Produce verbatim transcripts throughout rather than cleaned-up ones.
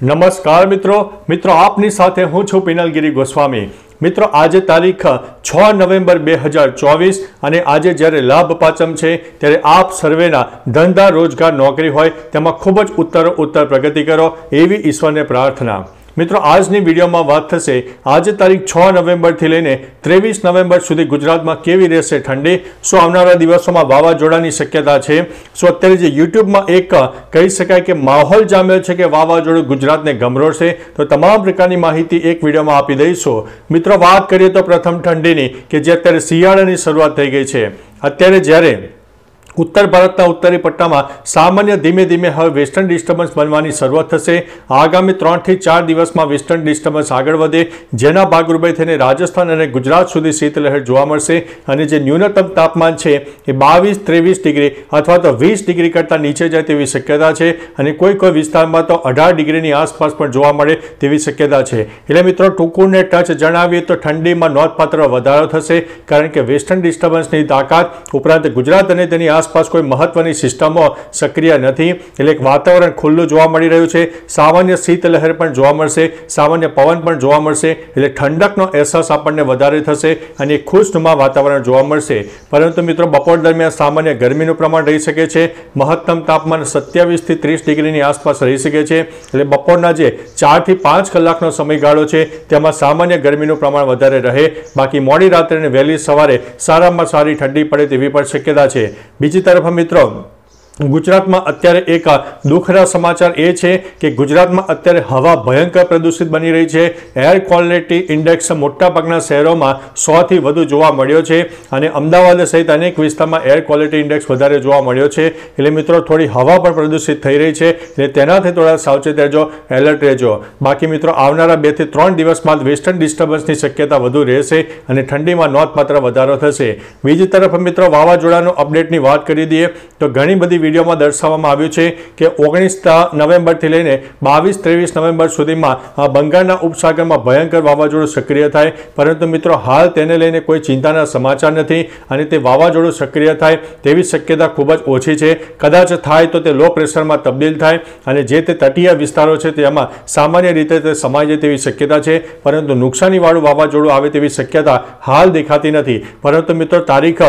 नमस्कार मित्रों मित्रों आपनी साथे हूँ छूं पिनलगिरी गोस्वामी। मित्रों आज तारीख छ नवेम्बर बे हज़ार चौवीस अने आज जयरे लाभ पाचम छे त्यारे आप सर्वेना धंधा रोजगार नौकरी होय तेमां खूब ज उत्तर उत्तर प्रगति करो एवी ईश्वरने प्रार्थना। मित्रों आजनी विडियोमां वात थशे आज तारीख छ नवेम्बर थी लईने तेवीस नवेम्बर सुधी गुजरातमां केवी रहेशे ठंडी, शो आवनारा दिवसोमां वावाजोड़ानी शक्यता छे। सो अत्यारे जे यूट्यूबमां एक कही शकाय के माहोल जामेल छे के वावाजोड़ुं गुजरातने गमरोड़शे, तो तमाम प्रकारनी माहिती एक विडियोमां आपी दईशुं। मित्रों वात करीए तो प्रथम ठंडीनी के जे अत्यारे शियाळानी शरूआत थई गई छे। अत्यारे ज्यारे उत्तर भारतना उत्तरी पट्टामां सामान्य धीमे धीमे हवे वेस्टर्न डिस्टर्बन्स बनवानी शरूआत थशे। आगामी त्रण थी चार दिवसमां वेस्टर्न डिस्टर्बन्स आगळ वधे जेना भागरूपे थईने राजस्थान अने गुजरात सुधी शीतलहर जोवा मळशे अने जे न्यूनतम तापमान छे ए बावीस तेवीस डिग्री अथवा तो वीस डिग्री करता नीचे जाय तेवी शक्यता छे अने कोई कोई विस्तारमां तो अठार डिग्रीनी आसपास पण जोवा मळे तेवी शक्यता छे। एटले मित्रों टूंकुने टच जणावीए तो ठंडीमां नोंधपात्र वधारो थशे, कारण के वेस्टर्न डिस्टर्बन्सनी ताकत उपरांत गुजरात अने तेनी आसपास कोई महत्वनी सिस्टमो सक्रिय नहीं, એટલે वातावरण खुल्लू जोवा मळी रह्युं छे। सामान्य शीतलहर पण जोवा मळशे, सामान्य पवन पण जोवा मळशे, એટલે ठंडकनो अहसास आपणने वधारे थशे अने खुशनुमा वातावरण जोवा मळशे। परंतु मित्रों बपोर दरमियान सामान्य गरमीनुं प्रमाण रही शके छे। महत्तम तापमान सत्यावीस थी तीस डिग्रीनी आसपास रही शके छे। એટલે बपोરના जे चार थी पांच कलाकनो समयगाळो छे तेमां सामान्य गरमीनुं प्रमाण वधारे रहे। बाकी मोडी रात्रे अने वहेली सवारे सारामां सारी ठंडी पड़े तेवी पण शक्यता छे। बीजी तरफ मित्रों गुजरात में अत्यारे एक दुखरा समाचार ए छे कि गुजरात में अत्यारे हवा भयंकर प्रदूषित बनी रही है। एयर क्वॉलिटी इंडेक्स मोटा भागना शहरों में सौ थी वधु जोवा मळ्यो छे अने अमदावाद सहित अनेक विस्तार में एयर क्वॉलिटी इंडेक्स वधारे जोवा मळ्यो छे। एटले मित्रों थोड़ी हवा पण प्रदूषित थई रही है, एटले तेनाथी थोड़ा सावचेत रहेजो, एलर्ट रहेजो। बाकी मित्रों आवनारा बे थी त्रण दिवस बाद वेस्टर्न डिस्टर्बन्सनी शक्यता वधु रहेशे अने ठंडीमां नोंधपात्र वधारो थशे। बीजी तरफ मित्रों वावाजोड़ानो अपडेटनी वात करी दीए तो घणी बधी वीडियो में दर्शाववामां आव्युं छे कि ओगनीस नवेम्बर थी लईने बावीस तेवीस नवेम्बर सुधीमां बंगाळना उपसागर में भयंकर वावाजोडुं सक्रिय थाय, परंतु मित्रों हाल तेने लईने कोई चिंताना समाचार नथी अने ते वावाजोडुं सक्रिय थाय तेवी शक्यता खूब ज ओછી छे। कदाच थाय तो ते लो प्रेशर में तब्दील थाय अने जे ते तटीय विस्तारो छे तेमां सामान्य रीते ते समाई जाय तेवी शक्यता छे, परंतु नुकसानीवाळुं वावाजोडुं आवे तेवी शक्यता हाल देखाती नथी। परंतु मित्रों तारीख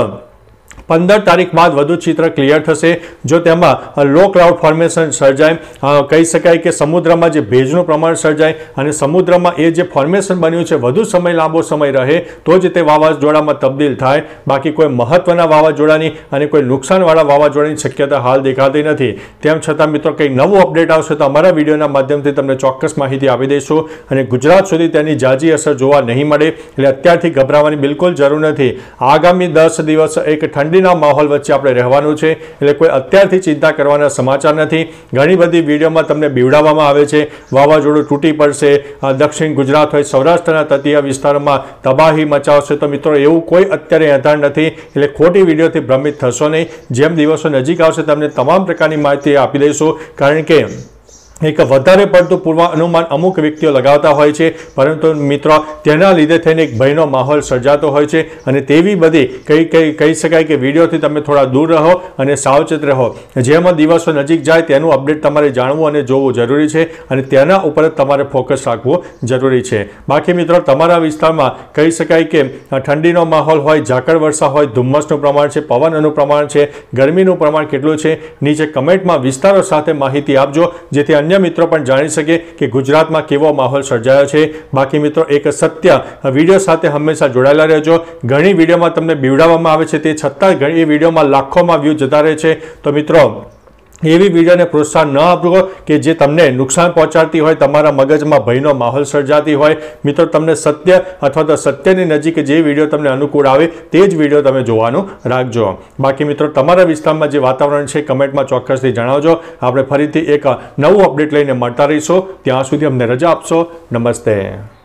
पंदर तारीख बाद वधु चित्र क्लियर थशे जो तेमां लो क्लाउड फॉर्मेशन सर्जाय, कही शकाय कि समुद्र में जो भेजनुं प्रमाण सर्जाय अने समुद्र में ए जे फॉर्मेशन बन्युं छे वधु समय लांबो समय रहे तो ज ते वावाजोड़ामां तब्दील थाय। बाकी कोई महत्वना वावाजोड़ानी अने कोई नुकसानवाळा वावाजोड़ानी शक्यता हाल देखाती नथी। तेम छतां मित्रों कंई नवुं अपडेट आवशे तो अमारा विडियोना माध्यमथी तमने चोक्कस माहिती आपी दईशुं अने गुजरात सुधी तेनी जाजी असर जोवा नहीं मळे, એટલે અત્યારથી ગભરાવાની बिल्कुल जरूर नहीं। आगामी दस दिवस एक ठंडीना माहौल वच्चे आपणे रहेवानुं छे, એટલે कोई अत्यारथी चिंता करवाना समाचार नहीं। घणी बधी विडियोमां तमने बीवडाववामां आवे छे वावाजोडुं तूटी पड़शे, दक्षिण गुजरात होय सौराष्ट्રના तटीय विस्तारोमां तबाही मचावशे, तो मित्रों एवुं कोई अत्यारे आधार नहीं। એટલે खोटी विडियोथी भ्रमित थशो नहीं। जेम दिवसो नजीक आवशे तमने तमाम प्रकारनी माहिती आपी दईशुं, कारण के एक वधारे पड़तुं पूर्वानुमान अमुक व्यक्तिओ लगावता होय छे, परंतु मित्रों तेना लीधे थईने एक भयनो माहौल सर्जातो होय छे अने तेवी बधी कई कई कही शकाय कि विडियोथी तमे थोड़ा दूर रहो अने सावचेत रहो। जेमां दिवसो नजीक जाय तेनुं अपडेट तमारे जाणवुं अने जोवुं जरूरी छे अने तेना उपर तमारे फोकस राखवुं जरूरी छे। बाकी मित्रों तमारा विस्तारमां कही शकाय कि ठंडीनो माहौल होय, झाकड़ वर्षा होय, धुम्मसनुं प्रमाण छे, पवननुं प्रमाण छे, गरमीनुं प्रमाण केटलुं छे, नीचे कमेंटमां विस्तारो साथे माहिती आपजो जेथी अन्य मित्रों पण जाणी सके कि गुजरात में केवो माहौल सर्जायो छे। बाकी मित्रों एक सत्य विडियो साथे हमेशा जोड़ायेला रहेजो। घणी विडियो में तमने बीवडाववामां आवे छे ते छतां घणी विडियो में लाखों में व्यू जता रहे छे, तो मित्रों एवी विडियो ने प्रोत्साहन न आपो कि जे तमने नुकसान पहोंचाडती होय, तमारा मगजमां भयनो माहौल सर्जाती होय। मित्रों तमने सत्य अथवा तो सत्यनी नजीक जे विडियो तमने अनुकूल आवे ते ज विडियो तमे जोवानुं राखजो। बाकी मित्रों तमारा विस्तारमां जे वातावरण छे कमेंटमां चोक्कसथी जणावजो। आपणे फरीथी एक नवुं अपडेट लईने मळता रहीशुं, त्यां सुधी अમને रजा आपशो। नमस्ते।